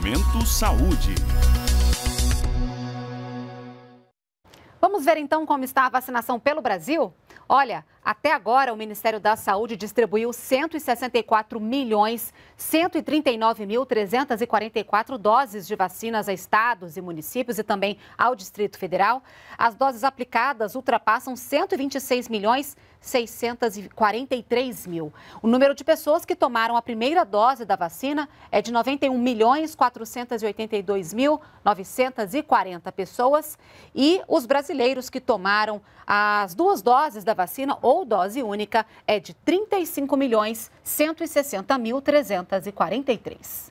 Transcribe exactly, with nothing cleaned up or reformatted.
Momento Saúde. Vamos ver então como está a vacinação pelo Brasil? Olha, até agora o Ministério da Saúde distribuiu cento e sessenta e quatro milhões, cento e trinta e nove mil, trezentas e quarenta e quatro doses de vacinas a estados e municípios e também ao Distrito Federal. As doses aplicadas ultrapassam cento e vinte e seis milhões, seiscentos e quarenta e três mil. O número de pessoas que tomaram a primeira dose da vacina é de noventa e um milhões, quatrocentos e oitenta e dois mil, novecentos e quarenta pessoas. E os brasileiros que tomaram as duas doses da vacina ou dose única é de trinta e cinco milhões, cento e sessenta mil, trezentos e quarenta e três.